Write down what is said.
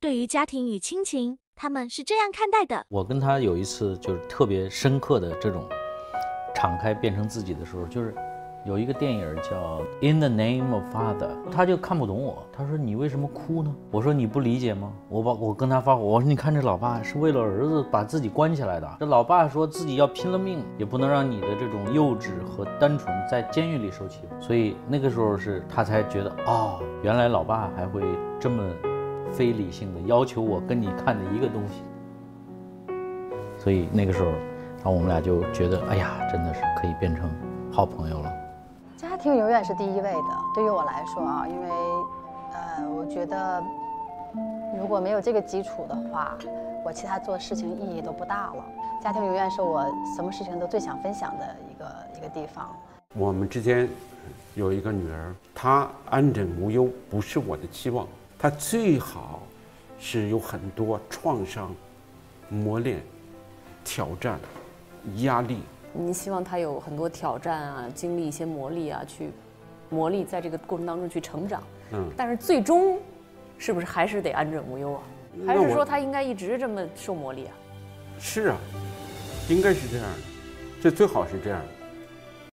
对于家庭与亲情，他们是这样看待的。 我跟他有一次就是特别深刻的这种敞开变成自己的时候，就是有一个电影叫《In the Name of Father》，他就看不懂我，他说你为什么哭呢？我说你不理解吗？我跟他发火，我说你看这老爸是为了儿子把自己关起来的，这老爸说自己要拼了命，也不能让你的这种幼稚和单纯在监狱里受欺负。所以那个时候是他才觉得哦，原来老爸还会这么非理性的要求我跟你看的一个东西。所以那个时候，然后我们俩就觉得，哎呀，真的是可以变成好朋友了。 家庭永远是第一位的，对于我来说啊，因为，我觉得如果没有这个基础的话，我其他做事情意义都不大了。家庭永远是我什么事情都最想分享的一个地方。 我们之间有一个女儿，她安枕无忧，不是我的期望，她最好是有很多创伤、磨练、挑战、压力。 你希望他有很多挑战啊，经历一些磨砺啊，去磨砺，在这个过程当中去成长。但是最终，是不是还是得安枕无忧啊？还是说他应该一直这么受磨砺啊？ 是啊，应该是这样的，这最好是这样的。